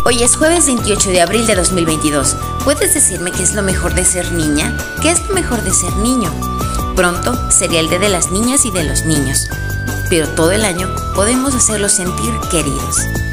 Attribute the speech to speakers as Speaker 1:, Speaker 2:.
Speaker 1: Hoy es jueves 28 de abril de 2022. ¿Puedes decirme qué es lo mejor de ser niña? ¿Qué es lo mejor de ser niño? Pronto sería el día de las niñas y de los niños, pero todo el año podemos hacerlos sentir queridos.